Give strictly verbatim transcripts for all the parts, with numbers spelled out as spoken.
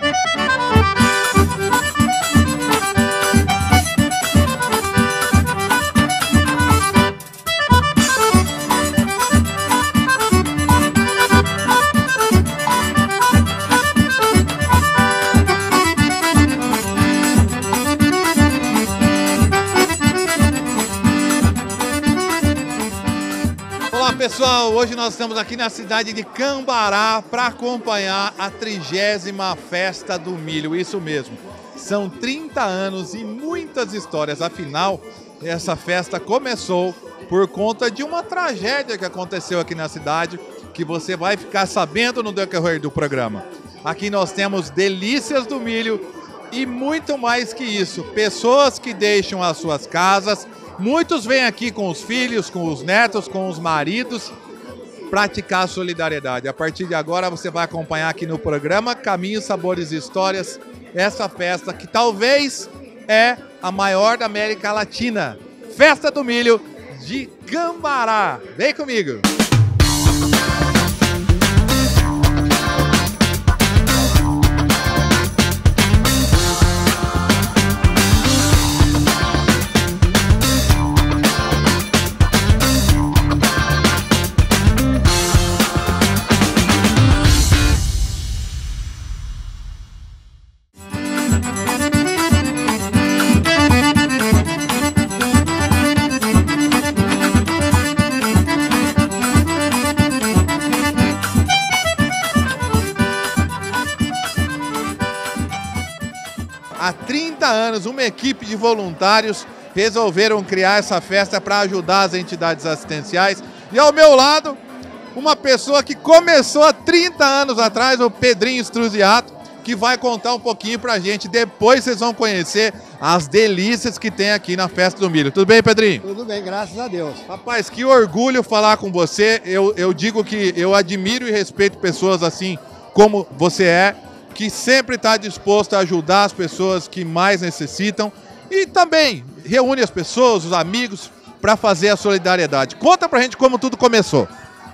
Pessoal, hoje nós estamos aqui na cidade de Cambará para acompanhar a trigésima Festa do Milho, isso mesmo. São trinta anos e muitas histórias, afinal, essa festa começou por conta de uma tragédia que aconteceu aqui na cidade, que você vai ficar sabendo no decorrer do programa. Aqui nós temos delícias do milho e muito mais que isso, pessoas que deixam as suas casas. Muitos vêm aqui com os filhos, com os netos, com os maridos, praticar a solidariedade. A partir de agora você vai acompanhar aqui no programa Caminhos, Sabores e Histórias, essa festa que talvez é a maior da América Latina. Festa do Milho de Cambará. Vem comigo! Há trinta anos, uma equipe de voluntários resolveram criar essa festa para ajudar as entidades assistenciais. E ao meu lado, uma pessoa que começou há trinta anos atrás, o Pedrinho Struziato, que vai contar um pouquinho para a gente. Depois vocês vão conhecer as delícias que tem aqui na Festa do Milho. Tudo bem, Pedrinho? Tudo bem, graças a Deus. Rapaz, que orgulho falar com você. Eu, eu digo que eu admiro e respeito pessoas assim como você é, que sempre está disposto a ajudar as pessoas que mais necessitam e também reúne as pessoas, os amigos, para fazer a solidariedade. Conta pra gente como tudo começou.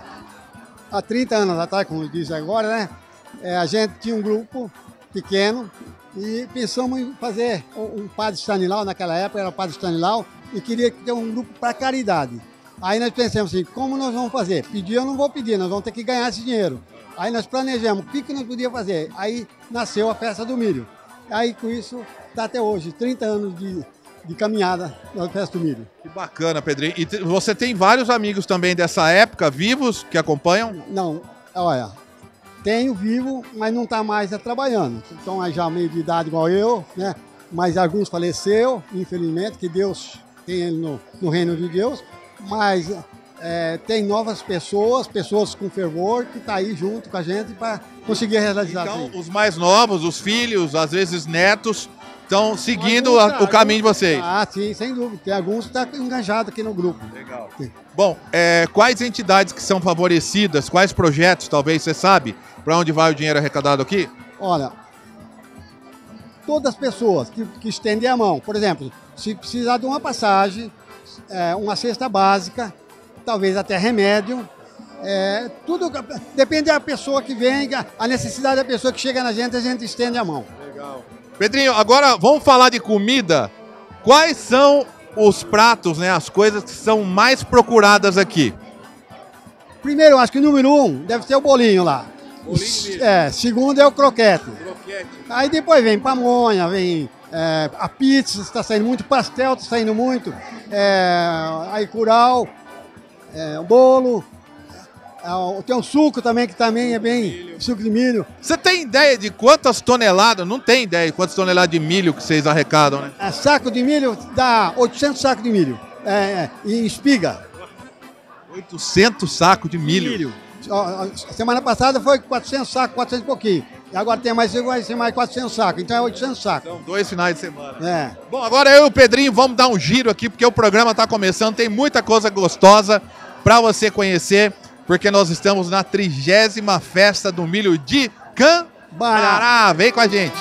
Há trinta anos atrás, como diz agora, né? É, a gente tinha um grupo pequeno e pensamos em fazer um Padre Stanilau, naquela época era o Padre Stanilau, e queria ter um grupo para caridade. Aí nós pensamos assim, como nós vamos fazer? Pedir eu não vou pedir, nós vamos ter que ganhar esse dinheiro. Aí nós planejamos o que, que nós podíamos fazer. Aí nasceu a Festa do Milho. Aí com isso, está até hoje, trinta anos de, de caminhada na Festa do Milho. Que bacana, Pedrinho. E você tem vários amigos também dessa época, vivos, que acompanham? Não, olha, tenho vivo, mas não está mais trabalhando. Então aí já meio de idade igual eu, né? Mas alguns faleceram, infelizmente, que Deus tem ele no, no reino de Deus. Mas é, tem novas pessoas, pessoas com fervor, que estão tá aí junto com a gente para conseguir realizar isso. Então, os mais novos, os filhos, às vezes netos, estão seguindo alguns, a, o caminho alguns, de vocês. Ah, sim, sem dúvida. Tem alguns que estão engajados aqui no grupo. Legal. Sim. Bom, é, quais entidades que são favorecidas, quais projetos, talvez, você sabe, para onde vai o dinheiro arrecadado aqui? Olha, todas as pessoas que, que estendem a mão, por exemplo, se precisar de uma passagem, é, uma cesta básica, talvez até remédio, é, tudo depende da pessoa que vem, a necessidade da pessoa que chega na gente, a gente estende a mão. Legal. Pedrinho, agora vamos falar de comida. Quais são os pratos, né, as coisas que são mais procuradas aqui? Primeiro, eu acho que o número um deve ser o bolinho lá. Bolinho é, segundo é o croquete. Croquete. Aí depois vem pamonha, vem é, a pizza, está saindo muito, pastel está saindo muito, é, aí curau, é, bolo, é, tem um suco também que também é bem milho. Suco de milho. Você tem ideia de quantas toneladas, não tem ideia de quantas toneladas de milho que vocês arrecadam, né? É, saco de milho dá oitocentos sacos de milho, é, é, em espiga. oitocentos sacos de milho. milho. Semana passada foi quatrocentos sacos, quatrocentos e pouquinho. E agora tem mais, vai ser mais quatrocentos sacos, então é oitocentos sacos. São dois finais de semana. É. Bom, agora eu e o Pedrinho vamos dar um giro aqui, porque o programa está começando, tem muita coisa gostosa para você conhecer, porque nós estamos na trigésima Festa do Milho de Cambará. Vem com a gente.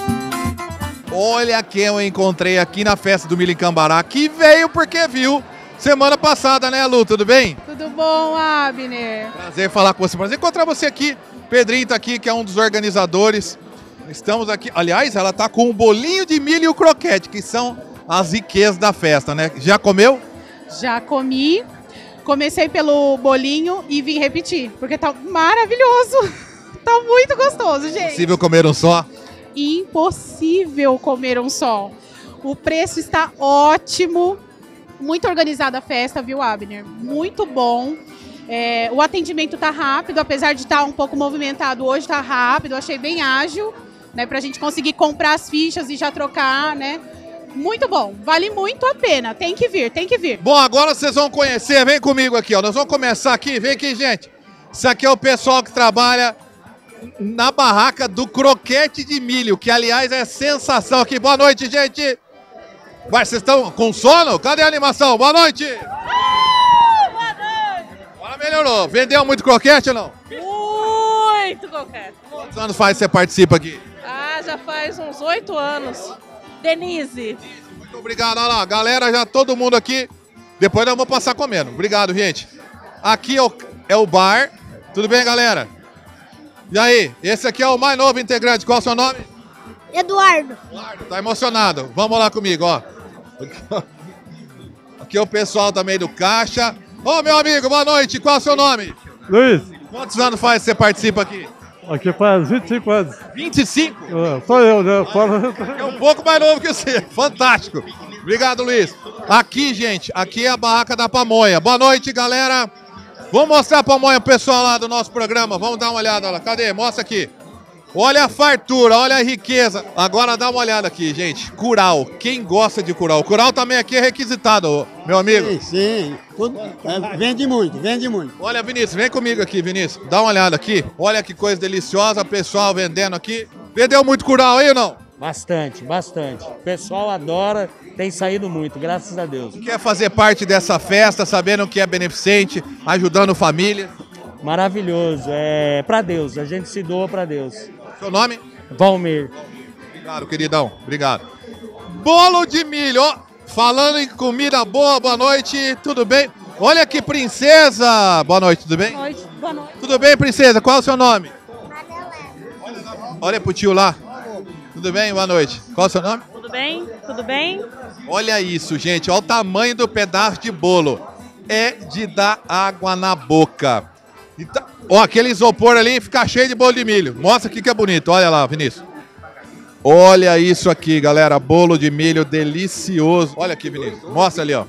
Olha quem eu encontrei aqui na Festa do Milho em Cambará, que veio porque viu semana passada, né, Lu? Tudo bem? Tudo bom, Abner? Prazer falar com você. Prazer encontrar você aqui. Pedrinho tá aqui, que é um dos organizadores. Estamos aqui. Aliás, ela tá com o bolinho de milho e o croquete, que são as riquezas da festa, né? Já comeu? Já comi. Comecei pelo bolinho e vim repetir, porque tá maravilhoso. Tá muito gostoso, gente. Possível comer um só? Impossível comer um só. O preço está ótimo. Muito organizada a festa, viu, Abner? Muito bom. É, o atendimento tá rápido, apesar de estar um pouco movimentado, hoje tá rápido. Achei bem ágil, né? Pra gente conseguir comprar as fichas e já trocar, né? Muito bom, vale muito a pena. Tem que vir, tem que vir. Bom, agora vocês vão conhecer, vem comigo aqui, ó. Nós vamos começar aqui, vem aqui, gente. Isso aqui é o pessoal que trabalha na barraca do croquete de milho, que aliás é sensação aqui. Boa noite, gente. Vai, vocês estão com sono? Cadê a animação? Boa noite. Uh, boa noite. Agora melhorou. Vendeu muito croquete ou não? Muito croquete. Quantos anos faz que você participa aqui? Ah, já faz uns oito anos. Denise. Muito obrigado, olha lá. Galera, já todo mundo aqui. Depois nós vamos passar comendo. Obrigado, gente. Aqui é o, é o bar. Tudo bem, galera? E aí, esse aqui é o mais novo integrante. Qual é o seu nome? Eduardo. Eduardo, tá emocionado. Vamos lá comigo, ó. Aqui é o pessoal também do Caixa. Ô, meu amigo, boa noite. Qual é o seu nome? Luiz, Quantos anos faz que você participa aqui? aqui faz vinte e cinco anos. vinte e cinco? Ah, sou eu, né? Fora... É um pouco mais novo que você. Fantástico. Obrigado, Luiz. Aqui, gente, aqui é a barraca da pamonha. Boa noite, galera. Vamos mostrar a pamonha pro pessoal lá do nosso programa. Vamos dar uma olhada lá. Cadê? Mostra aqui. Olha a fartura, olha a riqueza. Agora dá uma olhada aqui, gente. Curau. Quem gosta de curau? Curau também aqui é requisitado, meu amigo. Sim, sim. Tudo, é, vende muito, vende muito. Olha, Vinícius, vem comigo aqui, Vinícius. Dá uma olhada aqui. Olha que coisa deliciosa, o pessoal vendendo aqui. Vendeu muito curau aí ou não? Bastante, bastante. O pessoal adora, tem saído muito, graças a Deus. Quer fazer parte dessa festa, sabendo que é beneficente, ajudando família? Maravilhoso, é pra Deus, a gente se doa pra Deus. Seu nome? Valmir. Obrigado, queridão. Obrigado. Bolo de milho, ó. Falando em comida boa, boa noite, tudo bem? Olha que princesa! Boa noite, tudo bem? Boa noite. Boa noite. Tudo bem, princesa? Qual é o seu nome? Olha pro tio lá. Tudo bem? Boa noite. Qual é o seu nome? Tudo bem? Tudo bem? Olha isso, gente. Olha o tamanho do pedaço de bolo. É de dar água na boca. Então, ó, aquele isopor ali fica cheio de bolo de milho. Mostra aqui que é bonito. Olha lá, Vinícius. Olha isso aqui, galera. Bolo de milho delicioso. Olha aqui, Vinícius. Mostra ali, ó.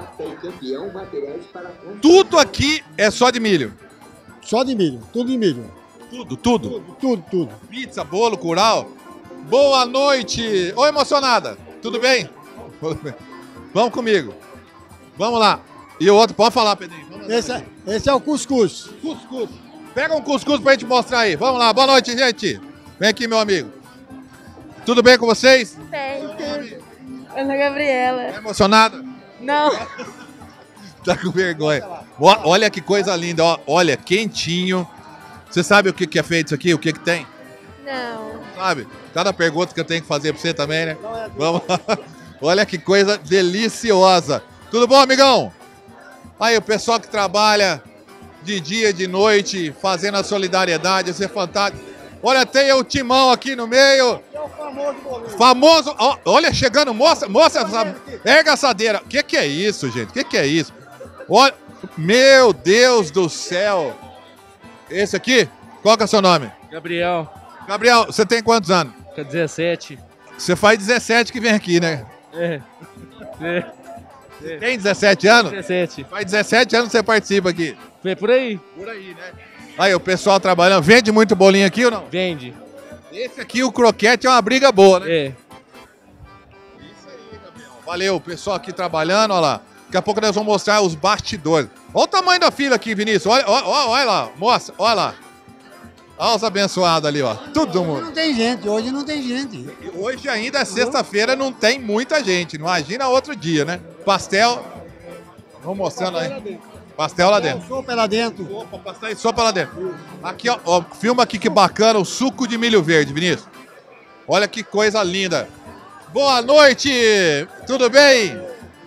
Tudo aqui é só de milho. Só de milho, tudo de milho. Tudo, tudo. Tudo, tudo, tudo. Pizza, bolo, curau. Boa noite. Ô, emocionada. Tudo bem? Vamos comigo. Vamos lá. E o outro, pode falar, Pedrinho. Vamos lá. Esse é, esse é o cuscuz. Cuscuz. Pega um cuscuz pra gente mostrar aí. Vamos lá. Boa noite, gente. Vem aqui, meu amigo. Tudo bem com vocês? Bem, tudo. Ana Gabriela. Tá emocionada? Não. Tá com vergonha. Ó, olha que coisa linda. Ó. Olha, quentinho. Você sabe o que, que é feito isso aqui? O que, que tem? Não. Sabe? Cada pergunta que eu tenho que fazer pra você também, né? Vamos lá. Olha que coisa deliciosa. Tudo bom, amigão? Aí, o pessoal que trabalha de dia, de noite, fazendo a solidariedade, isso é fantástico. Olha, tem o Timão aqui no meio. Famoso. Ó, olha, chegando, mostra, mostra. Essa, erga a assadeira. O que, que é isso, gente? O que, que é isso? Olha, meu Deus do céu. Esse aqui, qual que é o seu nome? Gabriel, Gabriel, você tem quantos anos? fica dezessete. Você faz dezessete que vem aqui, né? É. É. Tem dezessete anos? dezessete. Faz dezessete anos que você participa aqui. Foi por aí? Por aí, né? Aí, o pessoal trabalhando. Vende muito bolinho aqui ou não? Vende. Esse aqui, o croquete, é uma briga boa, né? É. Isso aí, Gabriel. Valeu, o pessoal aqui trabalhando, olha lá. Daqui a pouco nós vamos mostrar os bastidores. Olha o tamanho da fila aqui, Vinícius. Olha, olha, olha lá, mostra, olha lá. Olha os abençoados ali, ó. Todo Hoje mundo. não tem gente, hoje não tem gente. Hoje ainda é sexta-feira, não tem muita gente. Imagina outro dia, né? Pastel. Vamos mostrando aí. Pastel lá dentro. Sopa lá dentro. Sopa, pastel e sopa lá dentro. Aqui, ó, ó. Filma aqui que bacana o suco de milho verde, Vinícius. Olha que coisa linda. Boa noite! Tudo bem?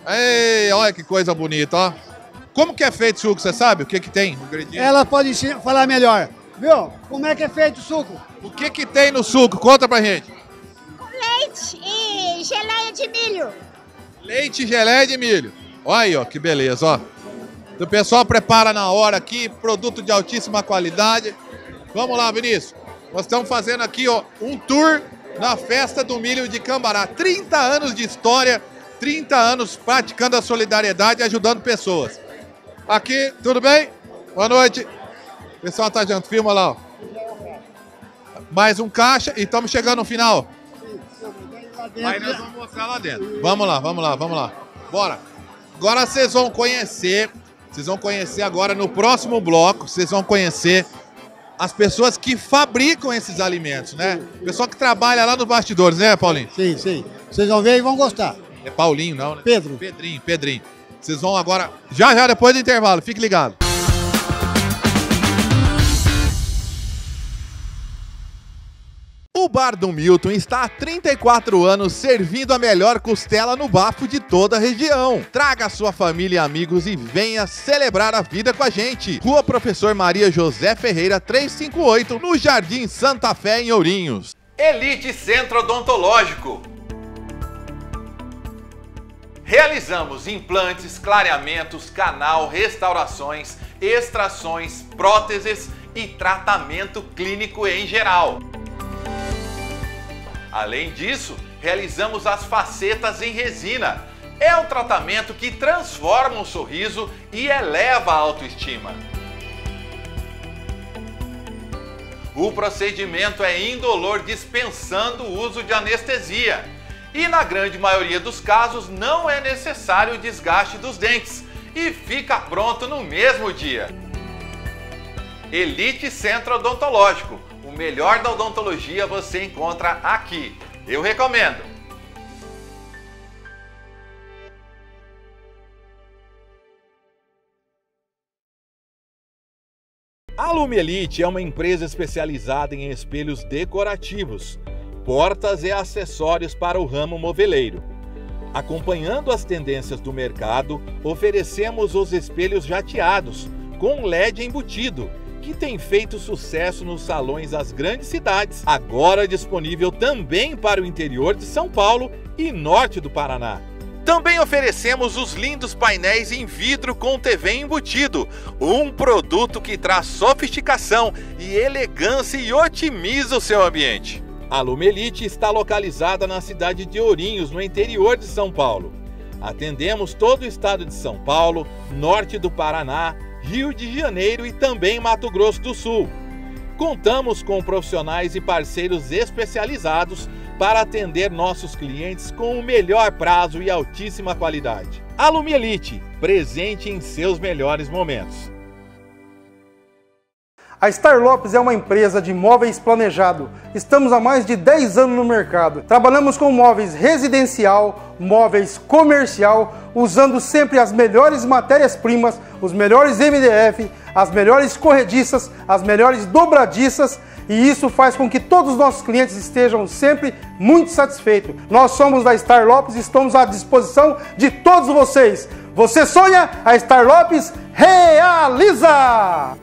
Ei, olha que coisa bonita, ó. Como que é feito o suco, você sabe? O que que tem? Ela pode falar melhor. Viu? Como é que é feito o suco? O que que tem no suco? Conta pra gente. Leite e geleia de milho. Leite e geleia de milho. Olha aí, ó, que beleza, ó. O pessoal prepara na hora aqui, produto de altíssima qualidade. Vamos lá, Vinícius. Nós estamos fazendo aqui, ó, um tour na Festa do Milho de Cambará. trinta anos de história, trinta anos praticando a solidariedade e ajudando pessoas. Aqui, tudo bem? Boa noite. O pessoal tá junto, filma lá, ó. Mais um caixa e estamos chegando no final. Aí nós vamos mostrar lá dentro. Vamos lá, vamos lá, vamos lá. Bora. Agora vocês vão conhecer, vocês vão conhecer agora no próximo bloco, vocês vão conhecer as pessoas que fabricam esses alimentos, né? O pessoal que trabalha lá nos bastidores, né, Paulinho? Sim, sim. Vocês vão ver e vão gostar. É Paulinho, não, né? Pedro. Pedrinho, Pedrinho. Vocês vão agora, já já depois do intervalo, fique ligado. O Bar do Milton está há trinta e quatro anos servindo a melhor costela no bafo de toda a região. Traga a sua família e amigos e venha celebrar a vida com a gente. Rua Professor Maria José Ferreira trezentos e cinquenta e oito, no Jardim Santa Fé, em Ourinhos. Elite Centro Odontológico. Realizamos implantes, clareamentos, canal, restaurações, extrações, próteses e tratamento clínico em geral. Além disso, realizamos as facetas em resina. É um tratamento que transforma um sorriso e eleva a autoestima. O procedimento é indolor, dispensando o uso de anestesia. E na grande maioria dos casos não é necessário o desgaste dos dentes e fica pronto no mesmo dia. Elite Centro Odontológico. O melhor da odontologia você encontra aqui. Eu recomendo. A Lume Elite é uma empresa especializada em espelhos decorativos, portas e acessórios para o ramo moveleiro. Acompanhando as tendências do mercado, oferecemos os espelhos jateados, com L E D embutido, que tem feito sucesso nos salões das grandes cidades, agora disponível também para o interior de São Paulo e norte do Paraná. Também oferecemos os lindos painéis em vidro com T V embutido, um produto que traz sofisticação e elegância e otimiza o seu ambiente. A Lume Elite está localizada na cidade de Ourinhos, no interior de São Paulo. Atendemos todo o estado de São Paulo, norte do Paraná, Rio de Janeiro e também Mato Grosso do Sul. Contamos com profissionais e parceiros especializados para atender nossos clientes com o melhor prazo e altíssima qualidade. A Lume Elite, presente em seus melhores momentos. A Star Lopes é uma empresa de móveis planejado. Estamos há mais de dez anos no mercado. Trabalhamos com móveis residencial, móveis comercial, usando sempre as melhores matérias-primas, os melhores M D F, as melhores corrediças, as melhores dobradiças, e isso faz com que todos os nossos clientes estejam sempre muito satisfeitos. Nós somos da Star Lopes e estamos à disposição de todos vocês. Você sonha? A Star Lopes realiza!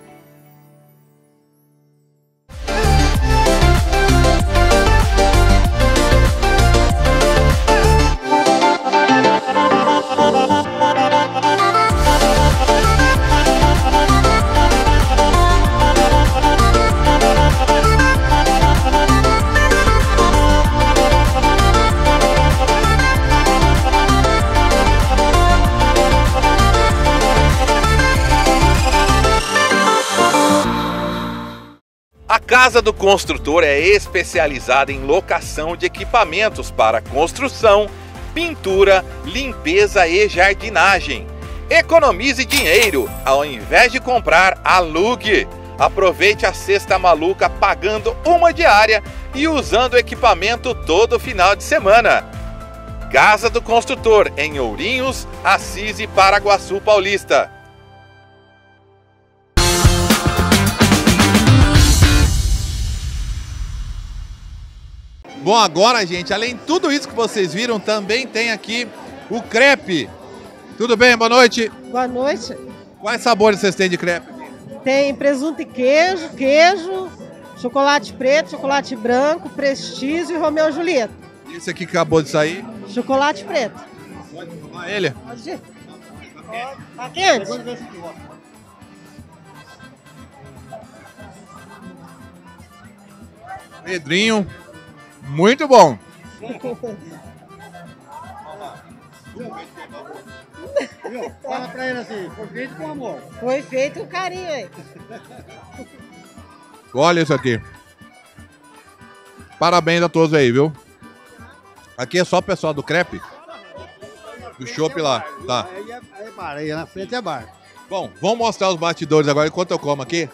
A Casa do Construtor é especializada em locação de equipamentos para construção, pintura, limpeza e jardinagem. Economize dinheiro, ao invés de comprar, alugue. Aproveite a cesta maluca pagando uma diária e usando o equipamento todo final de semana. Casa do Construtor, em Ourinhos, Assis e Paraguaçu Paulista. Bom, agora, gente, além de tudo isso que vocês viram, também tem aqui o crepe. Tudo bem? Boa noite. Boa noite. Quais sabores vocês têm de crepe? Tem presunto e queijo, queijo, chocolate preto, chocolate branco, prestígio e Romeu e Julieta. Esse aqui que acabou de sair? Chocolate preto. Pode tomar ele? Pode ir. Tá quente? Pedrinho, muito bom. Fala pra ele assim, foi feito com amor. Foi feito com carinho aí. Olha isso aqui. Parabéns a todos aí, viu? Aqui é só o pessoal do crepe. Do chopp lá, tá. Aí é, aí é bar, aí na frente é bar. Bom, vamos mostrar os bastidores agora enquanto eu como aqui.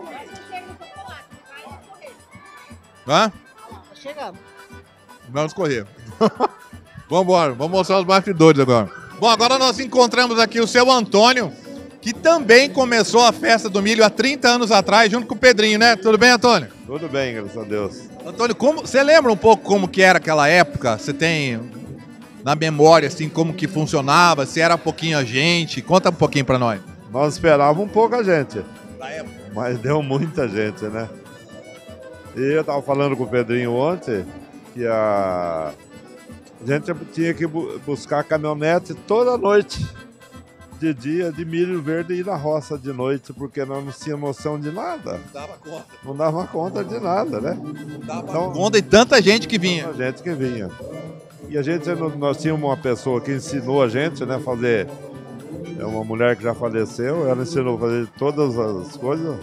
Hã? Chegamos. Vamos correr. Vamos embora, vamos mostrar os bastidores agora. Bom, agora nós encontramos aqui o seu Antônio, que também começou a festa do milho há trinta anos atrás, junto com o Pedrinho, né? Tudo bem, Antônio? Tudo bem, graças a Deus. Antônio, como, você lembra um pouco como que era aquela época? Você tem na memória, assim, como que funcionava? Se era pouquinha gente? Conta um pouquinho pra nós. Nós esperávamos pouca gente, mas deu muita gente, né? E eu tava falando com o Pedrinho ontem que a, a gente tinha que bu buscar caminhonete toda noite, de dia, de milho verde e ir na roça de noite, porque nós não tínhamos noção de nada. Não dava conta. Não dava conta de nada, né? Não dava então, conta de tanta gente que vinha. Tanta gente que vinha. E a gente, nós tínhamos uma pessoa que ensinou a gente, né, fazer... É uma mulher que já faleceu, ela ensinou a fazer todas as coisas,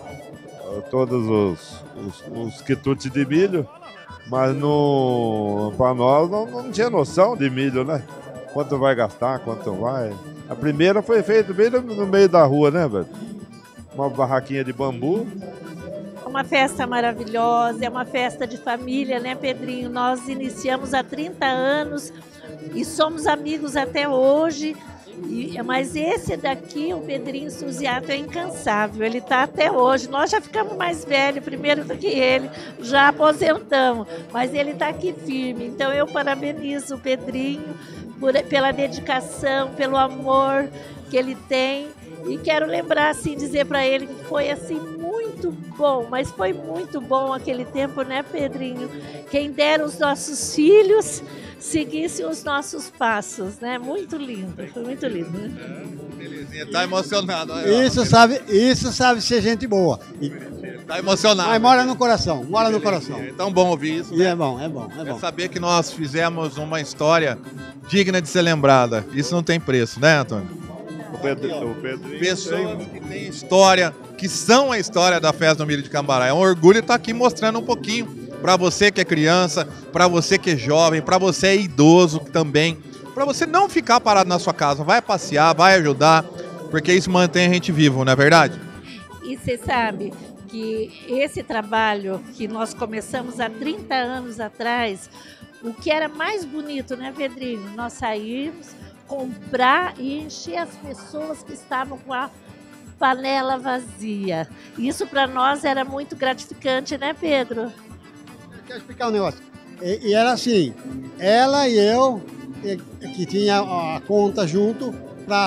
todos os, os, os quitutes de milho, mas para nós não, não tinha noção de milho, né? Quanto vai gastar, quanto vai... A primeira foi feita bem no, no meio da rua, né, velho? Uma barraquinha de bambu. Uma festa maravilhosa, é uma festa de família, né, Pedrinho? Nós iniciamos há trinta anos e somos amigos até hoje. E, mas esse daqui, o Pedrinho Suziato, é incansável, ele está até hoje. Nós já ficamos mais velhos primeiro do que ele, já aposentamos, mas ele está aqui firme. Então eu parabenizo o Pedrinho por, pela dedicação, pelo amor que ele tem. E quero lembrar, assim, dizer para ele que foi assim muito bom, mas foi muito bom aquele tempo, né, Pedrinho? Quem dera os nossos filhos seguissem os nossos passos, né? Muito lindo, foi muito lindo, né? Belezinha, tá emocionado. Aí, isso, sabe, isso sabe ser gente boa. E, tá emocionado. mas mora no coração, mora no coração. É tão bom ouvir isso. E né? é bom, é bom, é bom. É saber que nós fizemos uma história digna de ser lembrada. Isso não tem preço, né, Antônio? O Pedro, o Pedrinho Pessoas tem... que têm história, que são a história da Festa do Milho de Cambará. É um orgulho estar aqui mostrando um pouquinho para você que é criança, para você que é jovem, para você é idoso também, para você não ficar parado na sua casa. Vai passear, vai ajudar, porque isso mantém a gente vivo, não é verdade? E você sabe que esse trabalho que nós começamos há trinta anos atrás, o que era mais bonito, né, Pedrinho? Nós saímos, comprar e encher as pessoas que estavam com a panela vazia. Isso para nós era muito gratificante, né, Pedro? Eu quero explicar um negócio. E, e era assim, ela e eu, e, que tinha a conta junto para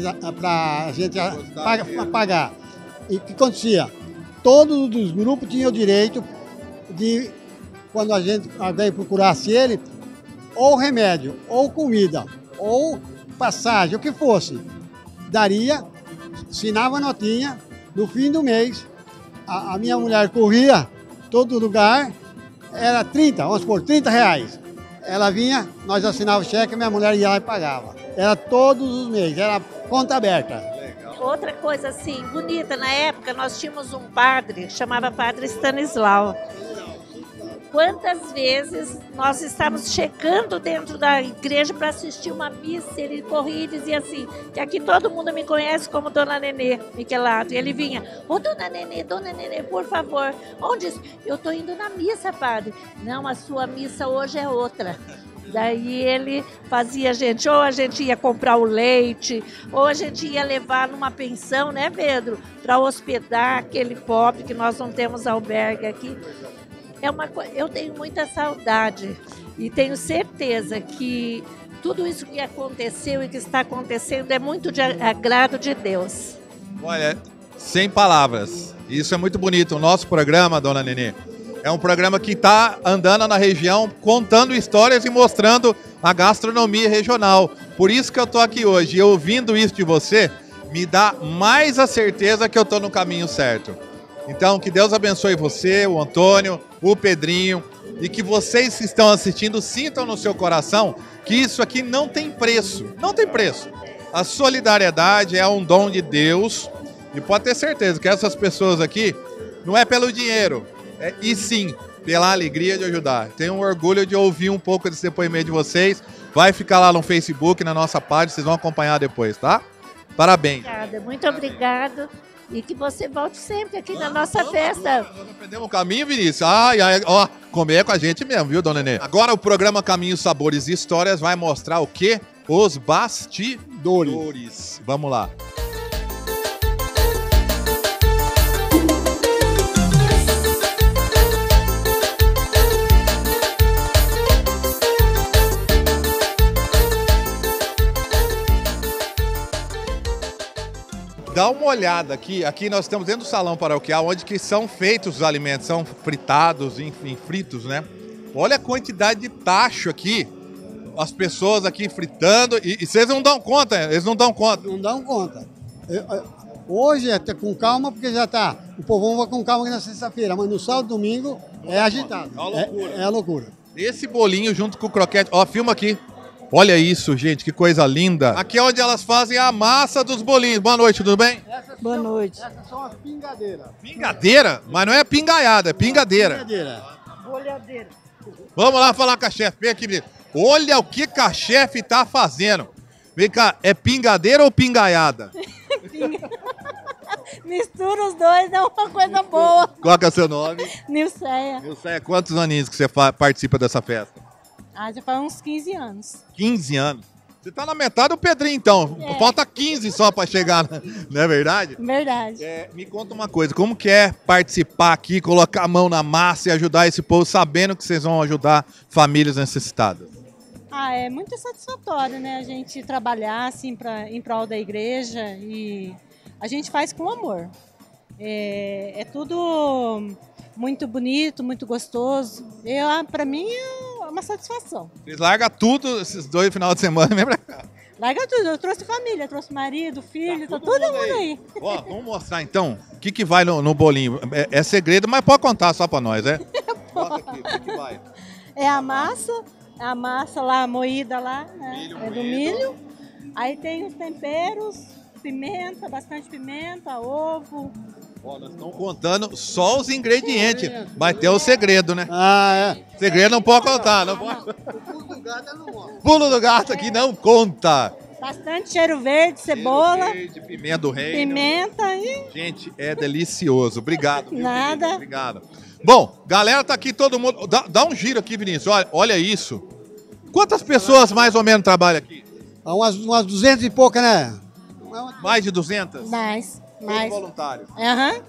a gente pagar, pagar. E o que acontecia? Todos os grupos tinham o direito de, quando a gente, alguém procurasse ele, ou remédio, ou comida, ou passagem, o que fosse, daria, assinava a notinha, no fim do mês, a, a minha mulher corria todo lugar, era trinta, vamos supor, trinta reais. Ela vinha, nós assinávamos o cheque, minha mulher ia lá e pagava. Era todos os meses, era conta aberta. Outra coisa assim, bonita, na época nós tínhamos um padre, que chamava Padre Stanislau. Quantas vezes nós estávamos chegando dentro da igreja para assistir uma missa, ele corria e dizia assim, que aqui todo mundo me conhece como Dona Nenê Michelato. E ele vinha, ô oh, Dona Nenê, Dona Nenê, por favor, onde? Eu estou indo na missa, padre. Não, a sua missa hoje é outra. Daí ele fazia a gente, ou a gente ia comprar o leite, ou a gente ia levar numa pensão, né, Pedro? Para hospedar aquele pobre, que nós não temos albergue aqui. É uma, eu tenho muita saudade e tenho certeza que tudo isso que aconteceu e que está acontecendo é muito de agrado de Deus. Olha, sem palavras. Isso é muito bonito. O nosso programa, dona Nenê, é um programa que está andando na região, contando histórias e mostrando a gastronomia regional. Por isso que eu estou aqui hoje. E ouvindo isso de você, me dá mais a certeza que eu estou no caminho certo. Então, que Deus abençoe você, o Antônio, o Pedrinho, e que vocês que estão assistindo sintam no seu coração que isso aqui não tem preço. Não tem preço. A solidariedade é um dom de Deus. E pode ter certeza que essas pessoas aqui não é pelo dinheiro, é, e sim pela alegria de ajudar. Tenho um orgulho de ouvir um pouco desse depoimento de vocês. Vai ficar lá no Facebook, na nossa página, vocês vão acompanhar depois, tá? Parabéns. Obrigada, muito obrigado. E que você volte sempre aqui na nossa festa. Nós aprendemos o caminho, Vinícius. Ai, ai, ó, comer com a gente mesmo, viu, dona Nenê? Agora o programa Caminhos, Sabores e Histórias vai mostrar o quê? Os bastidores. Vamos lá. Dá uma olhada aqui, aqui nós estamos dentro do salão paroquial, onde que são feitos os alimentos, são fritados, enfim, fritos, né? Olha a quantidade de tacho aqui, as pessoas aqui fritando, e, e vocês não dão conta, eles não dão conta. Não dão conta. Eu, eu, hoje é ter com calma, porque já tá, o povão vai com calma aqui na sexta-feira, mas no sábado e domingo é agitado, é a loucura. É, é a loucura. Esse bolinho junto com o croquete, ó, filma aqui. Olha isso, gente, que coisa linda. Aqui é onde elas fazem a massa dos bolinhos. Boa noite, tudo bem? Essas Boa são, noite. Essas são as pingadeiras. Pingadeira? Mas não é pingaiada, é pingadeira. Pingadeira. Bolhadeira. Vamos lá falar com a chefe. Vem aqui, menino. Olha o que, que a chefe tá fazendo. Vem cá, é pingadeira ou pingaiada? Mistura os dois, é uma coisa boa. Qual que é o seu nome? Nilceia. Nilceia, quantos aninhos que você participa dessa festa? Ah, já faz uns quinze anos. quinze anos. Você tá na metade do Pedrinho, então. É. Falta quinze só para chegar, não é verdade? Verdade. É, me conta uma coisa, como que é participar aqui, colocar a mão na massa e ajudar esse povo, sabendo que vocês vão ajudar famílias necessitadas? Ah, é muito satisfatório, né? A gente trabalhar assim pra, em prol da igreja e a gente faz com amor. É, é tudo muito bonito, muito gostoso. Eu, pra mim é uma satisfação. Vocês largam tudo esses dois final de semana, vem pra cá. Larga tudo, eu trouxe família, trouxe marido, filho, tá, tá todo mundo aí. aí. Ó, vamos mostrar então o que, que vai no, no bolinho. É, é segredo, mas pode contar só pra nós, é? Bota aqui, o que, que vai? É a massa, a massa lá moída lá, né? Milho é do moído. milho. Aí tem os temperos, pimenta, bastante pimenta, ovo. Ó, nós estamos contando só os ingredientes, mas tem o segredo, né? Ah, é. Segredo não pode contar, não pode. O pulo do gato não mostra. Pulo do gato aqui não conta. Bastante cheiro verde, cebola, Cheiro verde, pimenta do reino. pimenta e... Gente, é delicioso. Obrigado. viu, Nada. querida? Obrigado. Bom, galera, tá aqui todo mundo. Dá, dá um giro aqui, Vinícius. Olha, olha isso. Quantas pessoas mais ou menos trabalham aqui? Há umas, umas duzentas e pouca, né? Mais de duzentas? Mais, Todos mais. voluntários. Aham.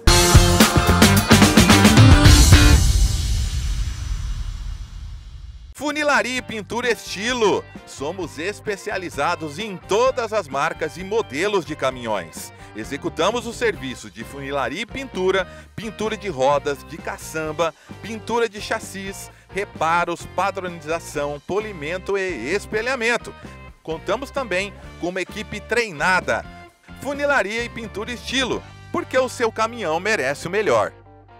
Funilaria e Pintura Estilo. Somos especializados em todas as marcas e modelos de caminhões. Executamos o serviço de funilaria e pintura, pintura de rodas, de caçamba, pintura de chassis, reparos, padronização, polimento e espelhamento. Contamos também com uma equipe treinada. Funilaria e Pintura Estilo, porque o seu caminhão merece o melhor.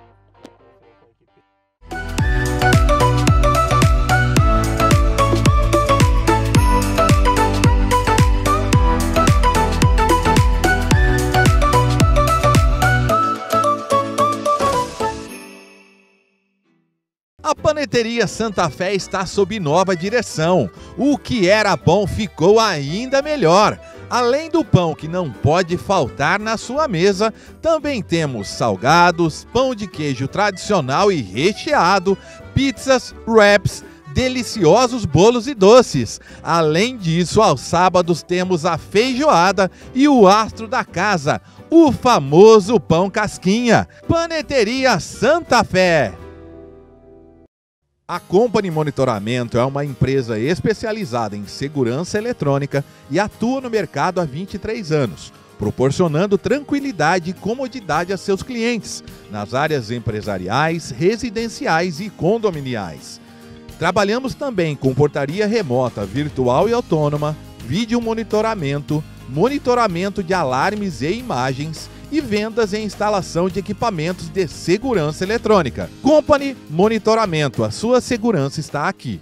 A Paneteria Santa Fé está sob nova direção. O que era bom ficou ainda melhor. Além do pão que não pode faltar na sua mesa, também temos salgados, pão de queijo tradicional e recheado, pizzas, wraps, deliciosos bolos e doces. Além disso, aos sábados temos a feijoada e o astro da casa, o famoso pão casquinha. Paneteria Santa Fé. A Company Monitoramento é uma empresa especializada em segurança eletrônica e atua no mercado há vinte e três anos, proporcionando tranquilidade e comodidade a seus clientes, nas áreas empresariais, residenciais e condominiais. Trabalhamos também com portaria remota, virtual e autônoma, vídeo monitoramento, monitoramento de alarmes e imagens e vendas e instalação de equipamentos de segurança eletrônica. Company Monitoramento, a sua segurança está aqui.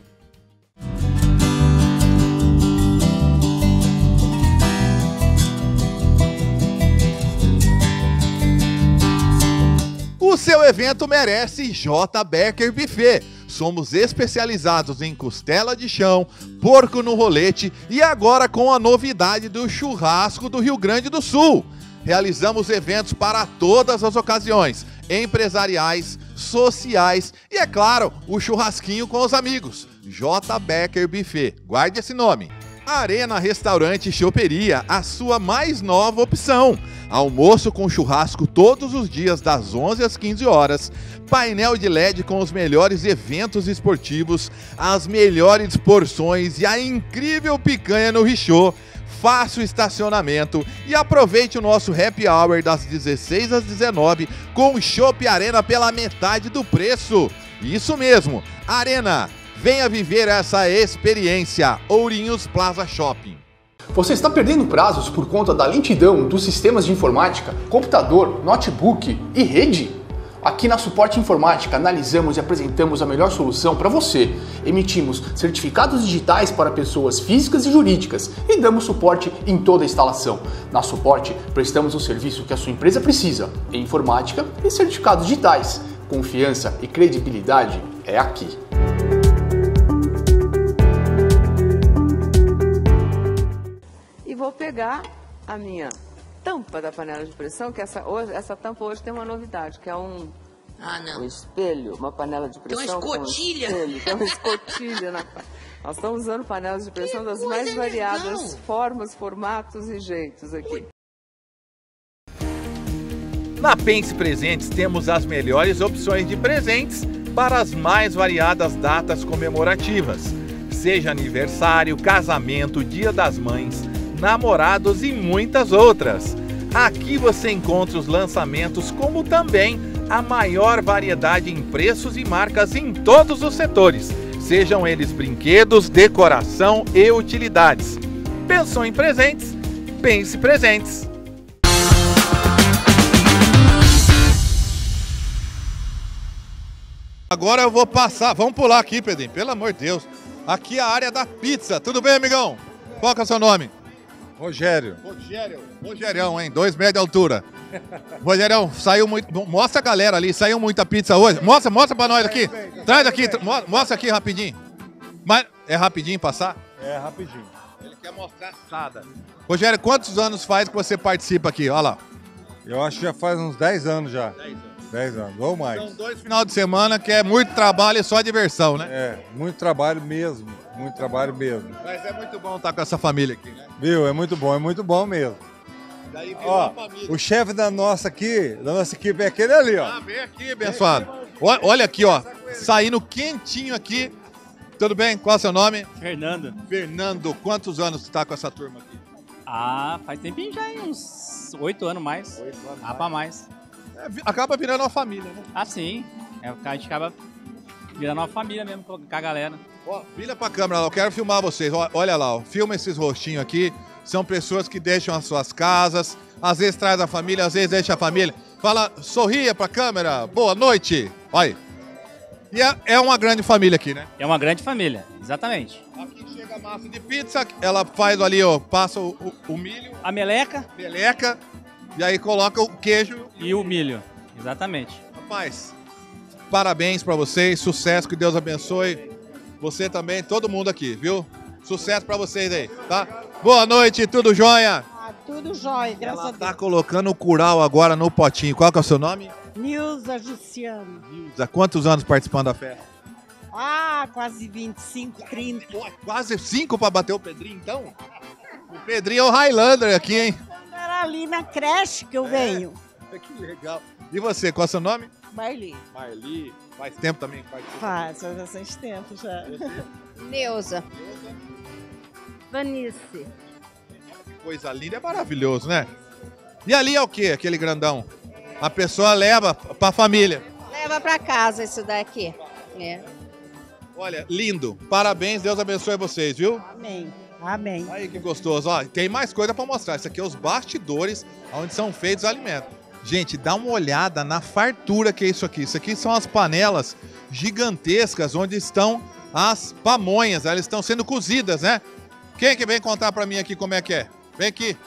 O seu evento merece J. Becker Buffet. Somos especializados em costela de chão, porco no rolete e agora com a novidade do churrasco do Rio Grande do Sul. Realizamos eventos para todas as ocasiões, empresariais, sociais e, é claro, o churrasquinho com os amigos. J. Becker Buffet, guarde esse nome. Arena Restaurante e Choperia, a sua mais nova opção. Almoço com churrasco todos os dias das onze às quinze horas. Painel de L E D com os melhores eventos esportivos, as melhores porções e a incrível picanha no Richô. Fácil estacionamento e aproveite o nosso happy hour das dezesseis às dezenove com o Chopp Arena pela metade do preço. Isso mesmo, Arena. Venha viver essa experiência. Ourinhos Plaza Shopping. Você está perdendo prazos por conta da lentidão dos sistemas de informática, computador, notebook e rede? Aqui na Suporte Informática analisamos e apresentamos a melhor solução para você. Emitimos certificados digitais para pessoas físicas e jurídicas e damos suporte em toda a instalação. Na Suporte prestamos o serviço que a sua empresa precisa, em informática e certificados digitais. Confiança e credibilidade é aqui. E vou pegar a minha tampa da panela de pressão, que essa, hoje, essa tampa hoje tem uma novidade, que é um, ah, não. um espelho, uma panela de pressão. Tem uma escotilha. Com um espelho, tem uma escotilha na panela. Nós estamos usando panelas de pressão que das mais variadas legal. formas, formatos e jeitos aqui. Na Pense Presentes temos as melhores opções de presentes para as mais variadas datas comemorativas. Seja aniversário, casamento, Dia das Mães, namorados e muitas outras. Aqui você encontra os lançamentos, como também a maior variedade em preços e marcas em todos os setores, sejam eles brinquedos, decoração e utilidades. Pensou em presentes? Pense Presentes. Agora eu vou passar, vamos pular aqui, Pedrinho, pelo amor de Deus. Aqui é a área da pizza. Tudo bem, amigão? Qual que é o seu nome? Rogério. Rogério. Rogerião, hein? Dois metros de altura. Rogerião, saiu muito... Mostra a galera ali, saiu muita pizza hoje. Mostra, mostra pra nós aqui. Traz aqui, mostra aqui rapidinho. Mas é rapidinho passar? É, rapidinho. Ele quer mostrar assada. Rogério, quantos anos faz que você participa aqui? Olha lá. Eu acho que já faz uns dez anos já. dez anos. dez anos, ou mais. São dois final de semana que é muito trabalho e só diversão, né? É, muito trabalho mesmo. Muito trabalho mesmo. Mas é muito bom estar com essa família aqui, né? Viu? É muito bom, é muito bom mesmo. Daí virou ó, a família. O chefe da nossa aqui, da nossa equipe é aquele ali, ó. Ah, vem aqui, abençoado. Olha, olha aqui, ó. Saindo quentinho aqui. Tudo bem? Qual é o seu nome? Fernando. Fernando, quantos anos você está com essa turma aqui? Ah, faz tempinho já, hein? Uns oito anos mais. Oito anos. Ah, pra mais. É, acaba virando uma família, né? Ah, sim. É, a gente acaba virando uma família mesmo com a galera. Ó, vira pra câmera lá, eu quero filmar vocês. Ó, olha lá, ó, filma esses rostinhos aqui. São pessoas que deixam as suas casas, às vezes traz a família, às vezes deixa a família. Fala, sorria pra câmera, boa noite. Olha. E é, é uma grande família aqui, né? É uma grande família, exatamente. Aqui chega a massa de pizza, ela faz ali, ó, passa o, o, o milho. A meleca. Meleca. E aí coloca o queijo. E o milho, exatamente. Rapaz, parabéns pra vocês, sucesso, que Deus abençoe. Você também, todo mundo aqui, viu? Sucesso pra vocês aí, tá? Boa noite, tudo jóia? Ah, tudo jóia, graças Ela a Deus. tá colocando o curau agora no potinho. Qual que é o seu nome? Nilza Jussiano. Há quantos anos participando da festa? Ah, quase vinte e cinco, trinta. Quase cinco pra bater o Pedrinho, então? O Pedrinho é o Highlander aqui, hein? Era ali na creche que eu venho. Que legal. E você, qual é o seu nome? Marli. Marli. Faz tempo também que participa? Faz, faz bastante tempo já. Neuza. Vanice. Que coisa linda, é maravilhoso, né? E ali é o quê? Aquele grandão? A pessoa leva pra família. Leva pra casa isso daqui. É. Olha, lindo. Parabéns, Deus abençoe vocês, viu? Amém. Amém. Aí que gostoso. Ó, tem mais coisa pra mostrar. Isso aqui é os bastidores onde são feitos os alimentos. Gente, dá uma olhada na fartura que é isso aqui. Isso aqui são as panelas gigantescas onde estão as pamonhas. Elas estão sendo cozidas, né? Quem que vem contar pra mim aqui como é que é? Vem aqui.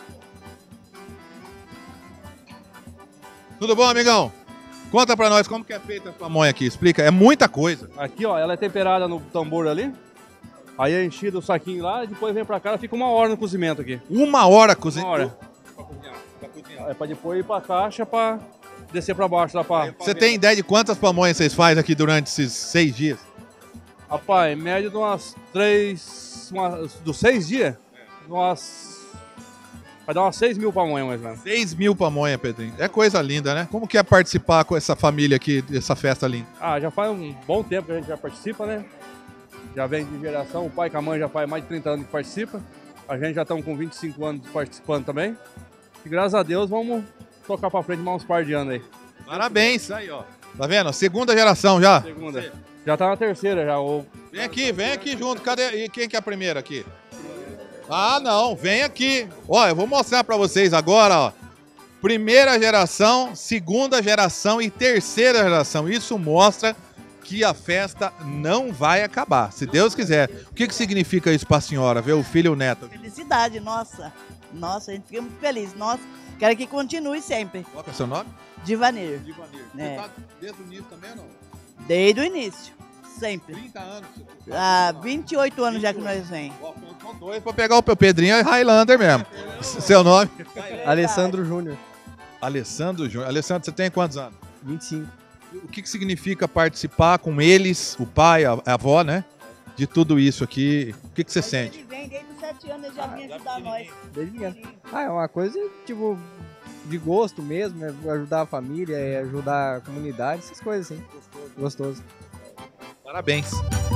Tudo bom, amigão? Conta pra nós como que é feita a pamonha aqui. Explica. É muita coisa. Aqui, ó, ela é temperada no tambor ali. Aí é enchido o saquinho lá e depois vem pra cá, ela fica uma hora no cozimento aqui. Uma hora cozinhando? Uma hora. É pra depois ir pra caixa pra descer pra baixo lá pra... Você tem ideia de quantas pamonhas vocês fazem aqui durante esses seis dias? Rapaz, em média de umas três... Umas, dos seis dias, umas... Vai dar umas seis mil pamonhas mais ou menos. Seis mil pamonhas, Pedrinho. É coisa linda, né? Como que é participar com essa família aqui, dessa festa linda? Ah, já faz um bom tempo que a gente já participa, né? Já vem de geração, o pai com a mãe já faz mais de trinta anos que participa. A gente já estamos com vinte e cinco anos participando também. E graças a Deus vamos tocar pra frente mais uns par de anos aí. Parabéns, aí ó. Tá vendo? Segunda geração já. Segunda. Já tá na terceira já. Ou... Vem aqui, vem aqui junto. Cadê? E quem que é a primeira aqui? Ah, não. Vem aqui. Ó, eu vou mostrar pra vocês agora, ó. Primeira geração, segunda geração e terceira geração. Isso mostra que a festa não vai acabar, se Deus quiser. O que que significa isso pra senhora, ver o filho e o neto? Felicidade, nossa. Nossa, a gente fica muito feliz. Nossa, quero que continue sempre. Qual que é o seu nome? Divaneiro. Divaneiro. É. Você tá desde o início também ou não? Desde o início, sempre. trinta anos? Há vinte e oito anos já que nós vem. São dois pra pegar o Pedrinho e Highlander mesmo. Seu nome? Alessandro Júnior. Alessandro Júnior. Alessandro, você tem quantos anos? vinte e cinco. O que que significa participar com eles, o pai, a, a avó, né? De tudo isso aqui. O que que você sente? Ele vem desde os sete anos, ele já vinha ajudar nós. Desde pequeno. Ah, é uma coisa, tipo, de gosto mesmo, é ajudar a família, é ajudar a comunidade, essas coisas assim. Gostoso. Parabéns.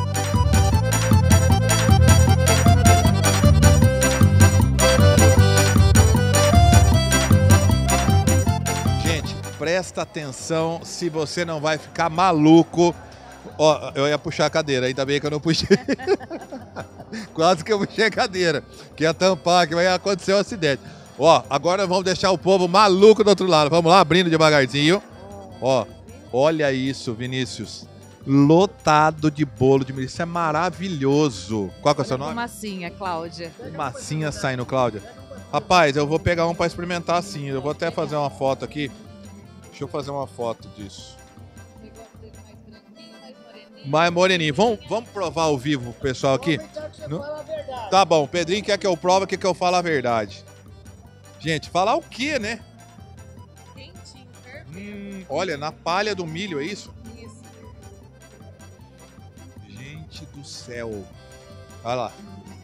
Gente, presta atenção se você não vai ficar maluco. Ó, eu ia puxar a cadeira, ainda bem que eu não puxei. Quase que eu puxei a cadeira, que ia tampar, que vai acontecer um acidente. Ó, agora vamos deixar o povo maluco do outro lado. Vamos lá, abrindo devagarzinho. Ó, olha isso, Vinícius. Lotado de bolo de milho. Isso é maravilhoso. Qual que é o seu nome? Massinha, Cláudia. Massinha saindo, Cláudia. Rapaz, eu vou pegar um para experimentar assim. Eu vou até fazer uma foto aqui. Deixa eu fazer uma foto disso. Mais moreninho. Vamos, vamos provar ao vivo, pessoal, aqui? No... Tá bom, o Pedrinho quer que eu prove, quer que eu fale a verdade. Gente, falar o quê, né? Quentinho, perfeito. Hum, olha, na palha do milho, é isso? Isso. Gente do céu. Olha lá.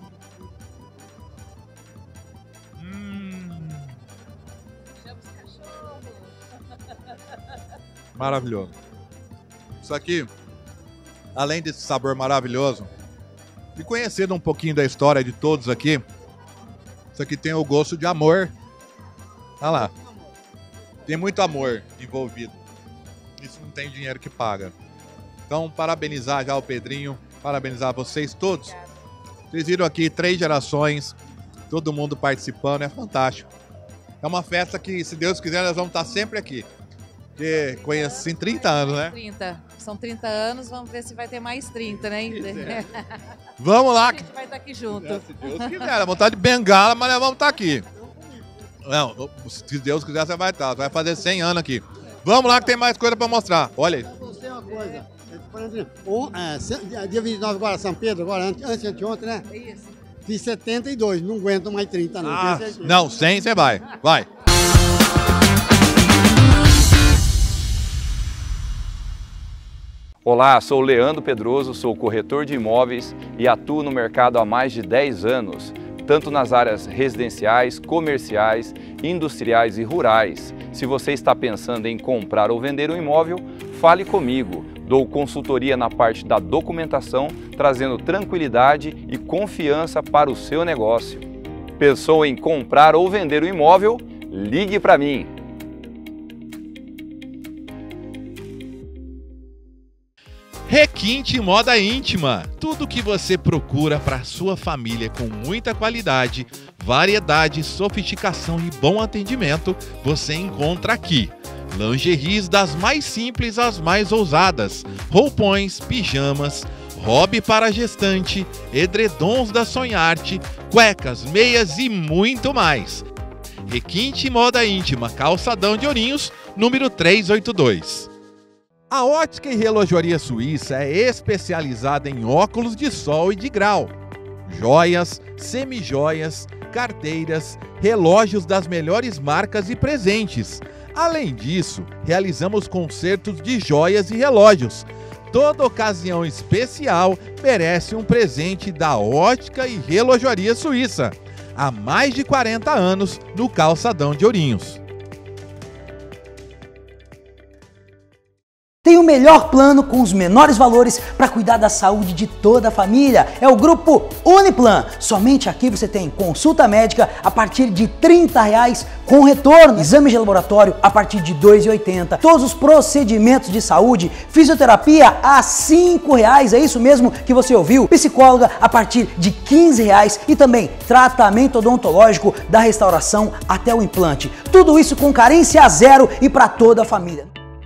Hum. Chama os cachorros. Maravilhoso. Isso aqui, além desse sabor maravilhoso, e conhecendo um pouquinho da história de todos aqui, isso aqui tem o gosto de amor. Olha lá. Tem muito amor envolvido. Isso não tem dinheiro que paga. Então, parabenizar já o Pedrinho, parabenizar vocês todos. Vocês viram aqui três gerações, todo mundo participando, é fantástico. É uma festa que, se Deus quiser, nós vamos estar sempre aqui. Porque conheço assim, trinta anos, né? trinta. São trinta anos, vamos ver se vai ter mais trinta, né? É. Vamos lá. A gente vai estar aqui junto. É, se Deus quiser, vontade de bengala, mas nós vamos estar aqui. Não, se Deus quiser, você vai estar. Vai fazer cem anos aqui. Vamos lá que tem mais coisa para mostrar. Olha aí. Você é uma coisa. Um, é, dia vinte e nove agora, São Pedro, agora antes, antes de anteontem, né? Isso. Fiz setenta e dois, não aguento mais trinta, não. Ah, não, cem você vai. Vai. Olá, sou Leandro Pedroso, sou corretor de imóveis e atuo no mercado há mais de dez anos, tanto nas áreas residenciais, comerciais, industriais e rurais. Se você está pensando em comprar ou vender um imóvel, fale comigo. Dou consultoria na parte da documentação, trazendo tranquilidade e confiança para o seu negócio. Pensou em comprar ou vender um imóvel? Ligue para mim. Requinte Moda Íntima, tudo que você procura para sua família com muita qualidade, variedade, sofisticação e bom atendimento, você encontra aqui. Lingeries das mais simples às mais ousadas, roupões, pijamas, hobby para gestante, edredons da Sonharte, cuecas, meias e muito mais. Requinte Moda Íntima, Calçadão de Ourinhos, número trezentos e oitenta e dois. A Ótica e Relojoaria Suíça é especializada em óculos de sol e de grau, joias, semijoias, carteiras, relógios das melhores marcas e presentes. Além disso, realizamos concertos de joias e relógios. Toda ocasião especial merece um presente da Ótica e Relojoaria Suíça. Há mais de quarenta anos no Calçadão de Ourinhos. Tem o melhor plano com os menores valores para cuidar da saúde de toda a família. É o grupo Uniplan. Somente aqui você tem consulta médica a partir de trinta reais com retorno. Exame de laboratório a partir de dois reais e oitenta centavos. Todos os procedimentos de saúde. Fisioterapia a cinco reais. É isso mesmo que você ouviu. Psicóloga a partir de quinze reais. E também tratamento odontológico da restauração até o implante. Tudo isso com carência zero e para toda a família.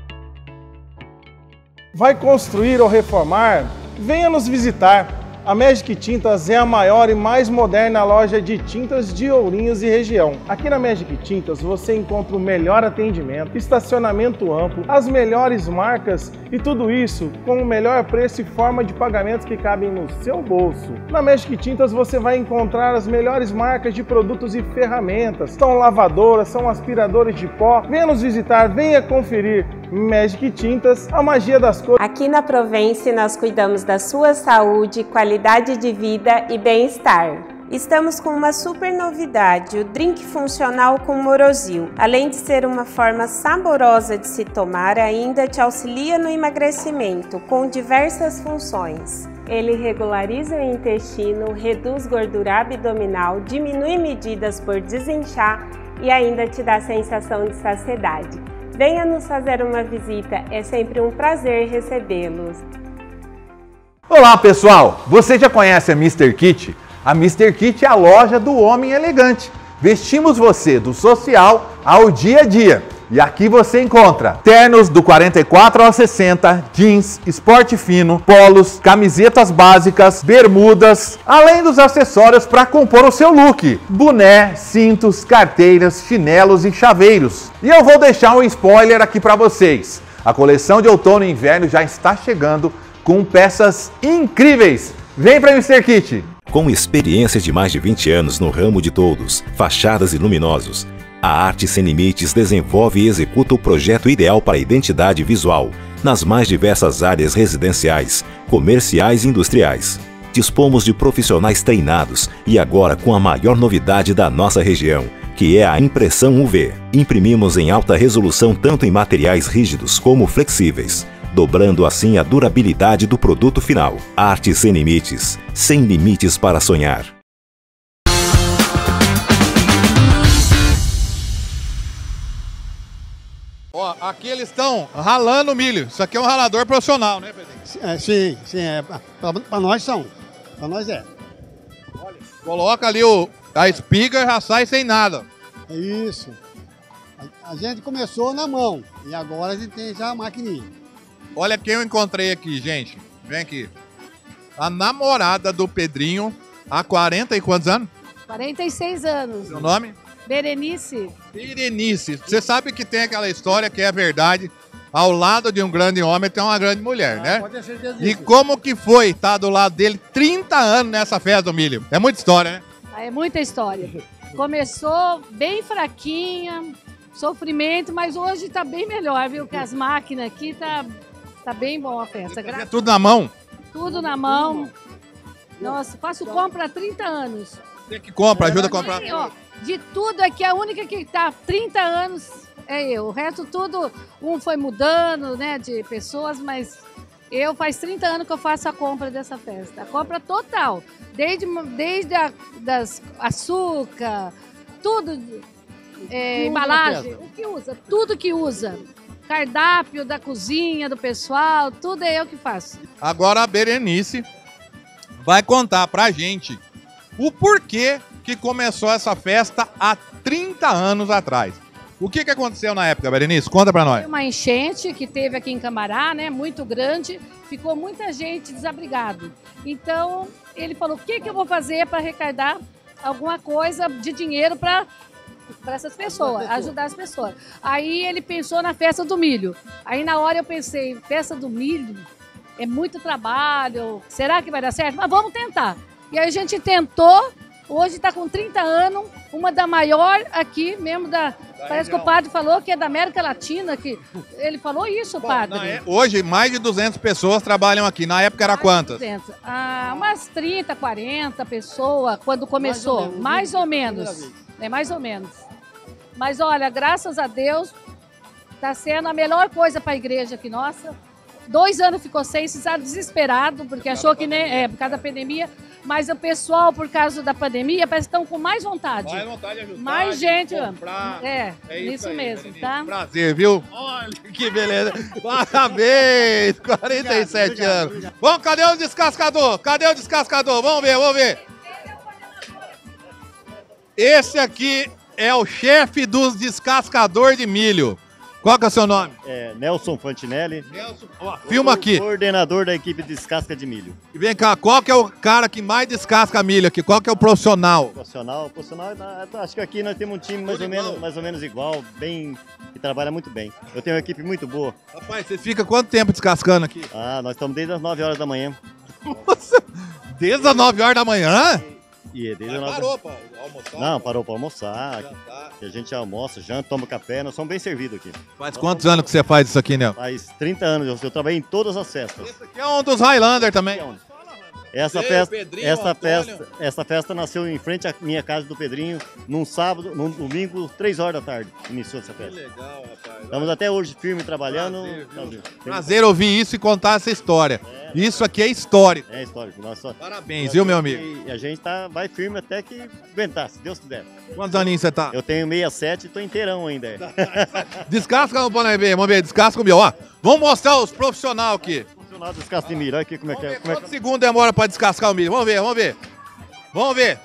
Vai construir ou reformar? Venha nos visitar. A Magic Tintas é a maior e mais moderna loja de tintas de Ourinhos e região. Aqui na Magic Tintas você encontra o melhor atendimento, estacionamento amplo, as melhores marcas e tudo isso com o melhor preço e forma de pagamento que cabem no seu bolso. Na Magic Tintas você vai encontrar as melhores marcas de produtos e ferramentas. São lavadoras, são aspiradores de pó. Venha nos visitar, venha conferir. Magic Tintas, a magia das cores. Aqui na Provence nós cuidamos da sua saúde, qualidade de vida e bem-estar. Estamos com uma super novidade, o drink funcional com Morosil. Além de ser uma forma saborosa de se tomar, ainda te auxilia no emagrecimento, com diversas funções. Ele regulariza o intestino, reduz gordura abdominal, diminui medidas por desinchar e ainda te dá sensação de saciedade. Venha nos fazer uma visita, é sempre um prazer recebê-los. Olá pessoal, você já conhece a mister Kit? A mister Kit é a loja do homem elegante. Vestimos você do social ao dia a dia. E aqui você encontra ternos do quarenta e quatro ao sessenta, jeans, esporte fino, polos, camisetas básicas, bermudas, além dos acessórios para compor o seu look. Boné, cintos, carteiras, chinelos e chaveiros. E eu vou deixar um spoiler aqui para vocês. A coleção de outono e inverno já está chegando com peças incríveis. Vem para mister Kit! Com experiência de mais de vinte anos no ramo de toldos, fachadas e luminosos, a Arte Sem Limites desenvolve e executa o projeto ideal para a identidade visual nas mais diversas áreas residenciais, comerciais e industriais. Dispomos de profissionais treinados e agora com a maior novidade da nossa região, que é a impressão U V. Imprimimos em alta resolução tanto em materiais rígidos como flexíveis, dobrando assim a durabilidade do produto final. Arte Sem Limites, sem limites para sonhar. Ó, aqui eles estão ralando milho. Isso aqui é um ralador profissional, né, Pedrinho? É, sim, sim. É, para nós são. Para nós é. Olha, coloca ali o, a espiga e já sai sem nada. É isso. A, a gente começou na mão e agora a gente tem já a maquininha. Olha quem eu encontrei aqui, gente. Vem aqui. A namorada do Pedrinho há quarenta e quantos anos? quarenta e seis anos. Seu nome? Berenice. Berenice. Você sabe que tem aquela história que é verdade. Ao lado de um grande homem tem uma grande mulher, ah, né? Pode ter certeza disso. E como que foi estar do lado dele trinta anos nessa festa do milho? É muita história, né? É muita história. Começou bem fraquinha, sofrimento, mas hoje tá bem melhor, viu? Que as máquinas aqui tá, tá bem bom a festa. É tudo na mão? Tudo na mão. Nossa, faço compra há trinta anos. Você que compra, ajuda a comprar. Ó, de tudo aqui, a única que tá há trinta anos é eu. O resto tudo, um foi mudando, né, de pessoas, mas eu faz trinta anos que eu faço a compra dessa festa. A compra total. Desde, desde a, das açúcar, tudo, é, embalagem, o que usa, tudo que usa. Cardápio da cozinha, do pessoal, tudo é eu que faço. Agora a Berenice vai contar pra gente o porquê que começou essa festa há trinta anos atrás. O que, que aconteceu na época, Berenice? Conta pra nós. Foi uma enchente que teve aqui em Cambará, né, muito grande, ficou muita gente desabrigado. Então, ele falou, o que, que eu vou fazer para arrecadar alguma coisa de dinheiro para para essas pessoas, ajudar as pessoas. Aí ele pensou na festa do milho. Aí na hora eu pensei, festa do milho é muito trabalho, será que vai dar certo? Mas vamos tentar. E aí a gente tentou, hoje está com trinta anos, uma da maior aqui mesmo, da, da parece região. Que o padre falou que é da América Latina, que ele falou isso, Bom, padre. É, hoje mais de duzentas pessoas trabalham aqui, na época era mais quantas? duzentas. Ah, umas trinta, quarenta pessoas quando começou, mais ou menos. Mais ou menos. É mais ou menos. Mas olha, graças a Deus, está sendo a melhor coisa para a igreja aqui nossa. Dois anos ficou sem, estava desesperado, porque achou que nem, é, por causa da pandemia. Mas o pessoal, por causa da pandemia, parece que estão com mais vontade. Mais vontade de ajudar, mais gente. Comprar. É, é isso, isso aí, mesmo, Berenice. tá? Prazer, viu? Olha que beleza. Parabéns, quarenta e sete obrigado, anos. Obrigado. Bom, cadê o descascador? Cadê o descascador? Vamos ver, vamos ver. Esse aqui é o chefe dos descascadores de milho. Qual que é o seu nome? É Nelson Fantinelli. Nelson, ó, filma aqui. Coordenador da equipe de descasca de milho. E vem cá, qual que é o cara que mais descasca milho aqui? Qual que é o profissional? Profissional, profissional, acho que aqui nós temos um time mais ou, menos, mais ou menos igual, bem, que trabalha muito bem. Eu tenho uma equipe muito boa. Rapaz, você fica quanto tempo descascando aqui? Ah, nós estamos desde as nove horas da manhã. Nossa, desde as nove horas da manhã? E desde nove... Parou para almoçar? Não, parou para almoçar. Que a gente almoça, janta, toma café, nós somos bem servidos aqui. Faz quantos anos que você faz isso aqui, Nel? Faz trinta anos, eu, eu trabalhei em todas as festas. Esse aqui é um dos Highlander também. Essa Ei, festa, Pedrinho, essa festa, essa festa nasceu em frente à minha casa do Pedrinho, num sábado, num domingo, três horas da tarde, iniciou essa festa. Que legal, rapaz. Estamos até hoje firme trabalhando. Prazer, Prazer ouvir isso e contar essa história. É, isso aqui é histórico. É histórico. Nossa, Parabéns, viu, meu amigo? E a gente tá, vai firme até que aguentar, se Deus quiser. Quantos aninhos você tá? Eu tenho sessenta e sete e tô inteirão ainda. Descasca no Boné B, vamos ver, descasca o meu. Ó, vamos mostrar os profissionais aqui. Profissional de descasca de milho, olha aqui como é que é. Como é Quantos que... segundos demora para descascar o milho? Vamos ver, vamos ver. Vamos ver.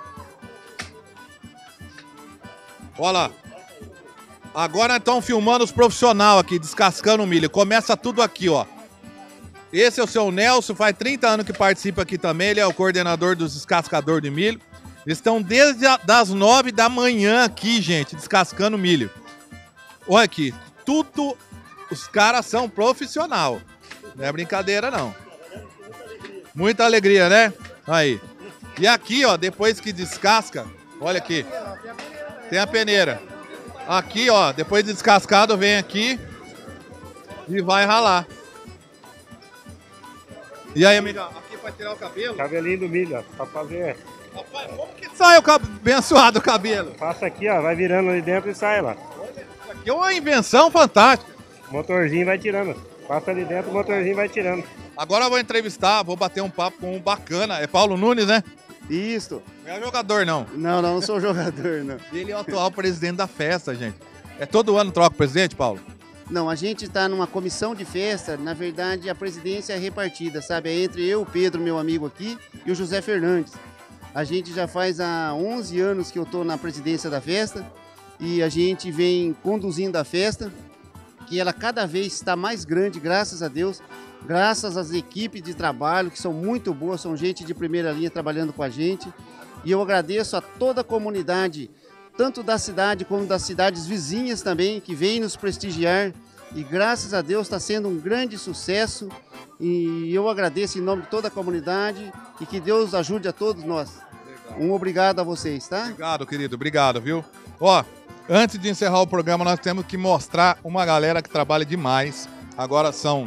Olha lá. Agora estão filmando os profissionais aqui, descascando o milho. Começa tudo aqui, ó. Esse é o seu Nelson, faz trinta anos que participa aqui também. Ele é o coordenador dos descascadores de milho. Eles estão desde as nove da manhã aqui, gente, descascando milho. Olha aqui, tudo, os caras são profissional. Não é brincadeira, não. Muita alegria, né? Aí. E aqui, ó, depois que descasca, olha aqui, tem a peneira. Aqui, ó, depois de descascado, vem aqui e vai ralar. E aí, amigão, aqui pra tirar o cabelo? Cabelinho do milho, ó, pra fazer. Rapaz, como que sai o cab... abençoado cabelo? Passa aqui, ó, vai virando ali dentro e sai lá. Isso aqui é uma invenção fantástica. O motorzinho vai tirando. Passa ali dentro, o motorzinho vai tirando. Agora eu vou entrevistar, vou bater um papo com um bacana. É Paulo Nunes, né? Isso. Não é jogador, não. Não, não, não sou jogador, não. Ele é o atual presidente da festa, gente. É todo ano troca o presidente, Paulo? Não, a gente está numa comissão de festa, na verdade a presidência é repartida, sabe? É entre eu, o Pedro, meu amigo aqui, e o José Fernandes. A gente já faz há onze anos que eu estou na presidência da festa e a gente vem conduzindo a festa, que ela cada vez está mais grande, graças a Deus, graças às equipes de trabalho, que são muito boas, são gente de primeira linha trabalhando com a gente. E eu agradeço a toda a comunidade, tanto da cidade como das cidades vizinhas também, que vem nos prestigiar. E graças a Deus está sendo um grande sucesso. E eu agradeço em nome de toda a comunidade e que Deus ajude a todos nós. Legal. Um obrigado a vocês, tá? Obrigado, querido. Obrigado, viu? Ó, antes de encerrar o programa, nós temos que mostrar uma galera que trabalha demais. Agora são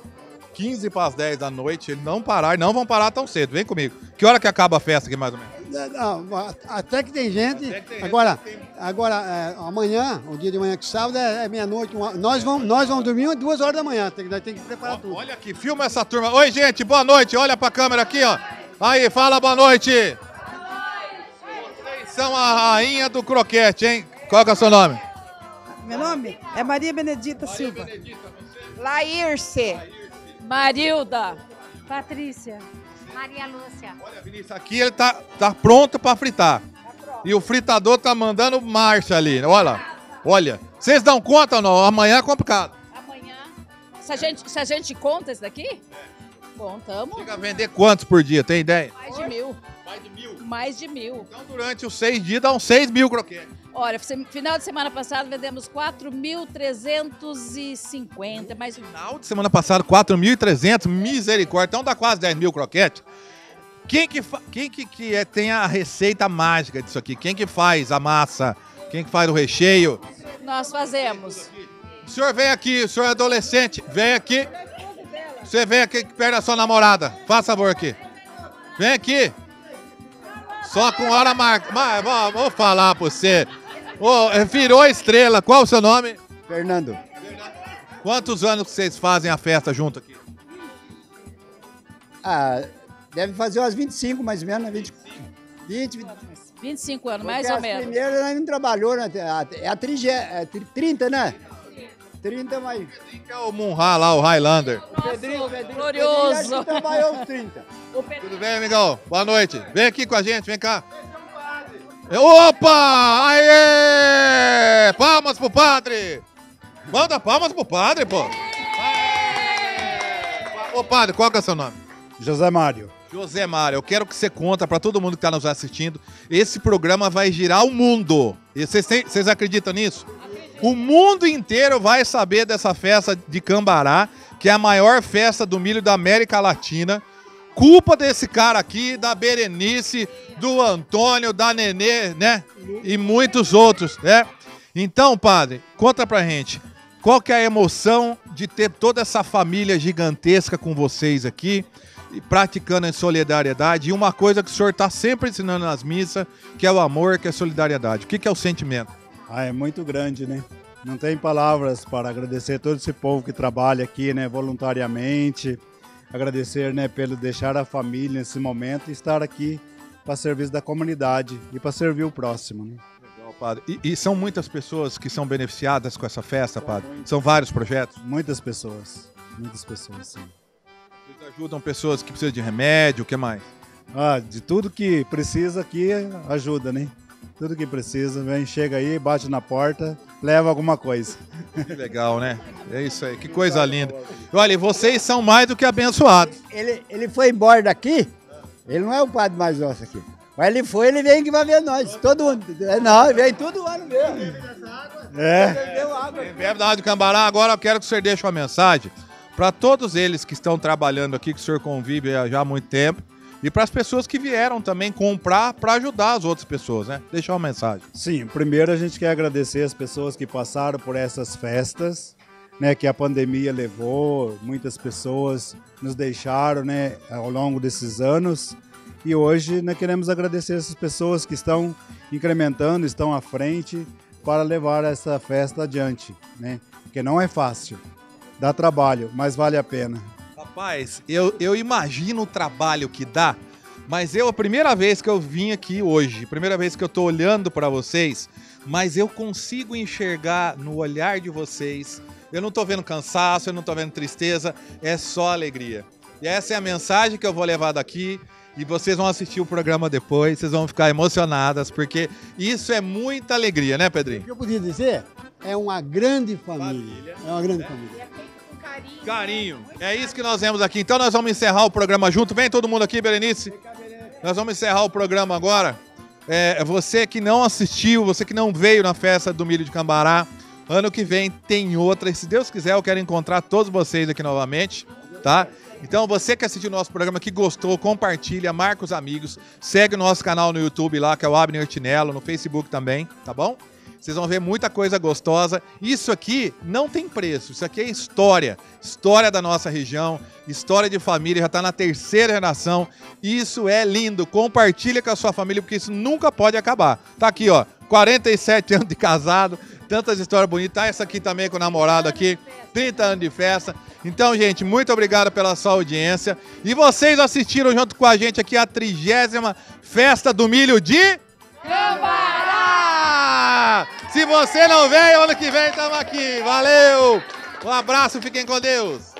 quinze para as dez da noite. Eles não pararam, não vão parar tão cedo. Vem comigo. Que hora que acaba a festa aqui, mais ou menos? Não, até que tem gente. Até que tem agora, gente que tem... agora é, amanhã, o dia de manhã que sábado, é, é meia-noite. Nós vamos, nós vamos dormir umas duas horas da manhã. Tem, nós temos que preparar tudo. Olha aqui, filma essa turma. Oi, gente, boa noite. Olha pra câmera aqui, ó. Aí, fala boa noite. Vocês são a rainha do croquete, hein? Qual que é o seu nome? Meu nome é Maria Benedita Maria Silva. Benedita, Laírce. Marilda. Patrícia. Maria Lúcia. Olha, Vinícius, aqui ele tá, tá pronto pra fritar. E o fritador tá mandando marcha ali. Olha lá. Olha. Vocês dão conta ou não? Amanhã é complicado. Amanhã. Se a gente, se a gente conta isso daqui? Bom, tamo. Chega a vender quantos por dia? Tem ideia? Mais de mil. Mais de mil? Mais de mil. Então, durante os seis dias, dá uns seis mil croquetes. Olha, final de semana passada vendemos quatro mil trezentos e cinquenta, mais um. Final de semana passada, quatro mil e trezentos, misericórdia. Então dá quase dez mil croquetes. Quem que, fa... Quem que, que é, tem a receita mágica disso aqui? Quem que faz a massa? Quem que faz o recheio? Nós fazemos. O senhor vem aqui, o senhor é adolescente, vem aqui. Você vem aqui perto da sua namorada. Faça favor aqui. Vem aqui. Só com hora marca. Mas vou, vou falar pra você. Oh, virou estrela. Qual o seu nome? Fernando. Quantos anos que vocês fazem a festa junto aqui? Ah, deve fazer umas vinte e cinco, mais ou menos, vinte, vinte, vinte, vinte e cinco anos, mais ou menos. Primeiro nós não trabalhou, né? É a trinta, né? trinta mais. É o Munha lá, o Highlander. Nossa, Pedrinho, Pedrinho, glorioso. Pedrinho trabalhou uns trinta. Tudo bem, amigão? Boa noite. Vem aqui com a gente, vem cá. Opa! Aê! Palmas pro padre! Manda palmas pro padre, pô! Aê! Ô padre, qual que é o seu nome? José Mário. José Mário, eu quero que você conta para todo mundo que está nos assistindo. Esse programa vai girar o mundo. E vocês, têm, vocês acreditam nisso? O mundo inteiro vai saber dessa festa de Cambará, que é a maior festa do milho da América Latina. Culpa desse cara aqui, da Berenice, do Antônio, da Nenê, né? E muitos outros, né? Então, padre, conta pra gente. Qual que é a emoção de ter toda essa família gigantesca com vocês aqui, praticando em solidariedade? E uma coisa que o senhor está sempre ensinando nas missas, que é o amor, que é a solidariedade. O que, que é o sentimento? Ah, é muito grande, né? Não tem palavras para agradecer todo esse povo que trabalha aqui, né, voluntariamente. Agradecer, né, pelo deixar a família nesse momento e estar aqui para serviço da comunidade e para servir o próximo, né? Legal, padre. E, e são muitas pessoas que são beneficiadas com essa festa, padre? São vários projetos? Muitas pessoas, muitas pessoas, sim. Vocês ajudam pessoas que precisam de remédio, o que mais? Ah, de tudo que precisa aqui, ajuda, né? Tudo que precisa, vem, chega aí, bate na porta, leva alguma coisa. Que legal, né? É isso aí, que coisa linda. Olha, vocês são mais do que abençoados. Ele, ele foi embora daqui, ele não é o padre mais nosso aqui, mas ele foi, ele vem que vai ver nós, todo mundo. Não, vem todo ano mesmo. É. Bebe da Rádio Cambará. Agora eu quero que o senhor deixe uma mensagem para todos eles que estão trabalhando aqui, que o senhor convive já há muito tempo, e para as pessoas que vieram também comprar para ajudar as outras pessoas, né? Deixa uma mensagem. Sim, primeiro a gente quer agradecer as pessoas que passaram por essas festas, né? Que a pandemia levou, muitas pessoas nos deixaram, né? Ao longo desses anos. E hoje nós queremos agradecer essas pessoas que estão incrementando, estão à frente para levar essa festa adiante, né? Porque não é fácil, dá trabalho, mas vale a pena. Rapaz, eu, eu imagino o trabalho que dá, mas eu, a primeira vez que eu vim aqui hoje, primeira vez que eu tô olhando para vocês, mas eu consigo enxergar no olhar de vocês, eu não tô vendo cansaço, eu não tô vendo tristeza, é só alegria. E essa é a mensagem que eu vou levar daqui, e vocês vão assistir o programa depois, vocês vão ficar emocionadas, porque isso é muita alegria, né, Pedrinho? O que eu podia dizer é uma grande família, família é uma grande né? família. Carinho. É isso que nós vemos aqui. Então nós vamos encerrar o programa junto. Vem todo mundo aqui, Berenice. Nós vamos encerrar o programa agora. É, você que não assistiu, você que não veio na festa do milho de Cambará, ano que vem tem outra. E se Deus quiser, eu quero encontrar todos vocês aqui novamente, tá? Então você que assistiu o nosso programa, que gostou, compartilha, marca os amigos, segue o nosso canal no YouTube lá, que é o Abner Tinello, no Facebook também, tá bom? Vocês vão ver muita coisa gostosa. Isso aqui não tem preço, isso aqui é história. História da nossa região, história de família, já está na terceira geração. Isso é lindo. Compartilha com a sua família, porque isso nunca pode acabar. Tá aqui, ó, quarenta e sete anos de casado, tantas histórias bonitas. Tá essa aqui também com o namorado aqui, trinta anos de festa. Então, gente, muito obrigado pela sua audiência. E vocês assistiram junto com a gente aqui a trigésima Festa do Milho de Cambará! Se você não veio, ano que vem estamos aqui. Valeu! Um abraço, fiquem com Deus!